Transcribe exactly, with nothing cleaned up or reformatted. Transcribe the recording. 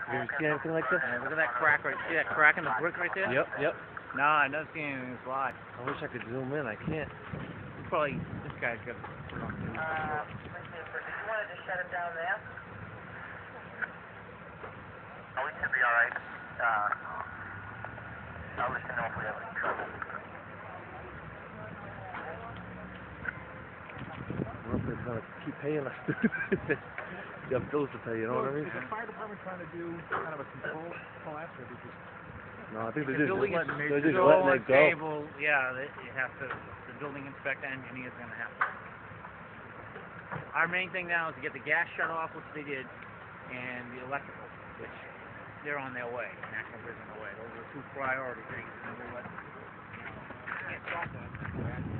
you ever seen anything like this? Yeah, look at that crack right. See that crack in the brick right there? Yep, yep. No, I've never seen anything this wide. I wish I could zoom in. I can't. It's probably this guy's got. Uh, did you want to just shut it down there? Oh, we should be all right. Uh, I'll let you know if we have any trouble. Well, they're gonna keep paying us. You have bills to pay. You know what I mean? Is the fire department trying to do kind of a control control after it? Because No, I think they're The just, building letting, is they're just so letting it go. unstable. Yeah, they, you have to. The building inspector engineer is going to have to. Our main thing now is to get the gas shut off, which they did, and the electrical, which they're on their way. National Grid's on their way. Those are the two priority things, and we'll let. You know, can't stop that.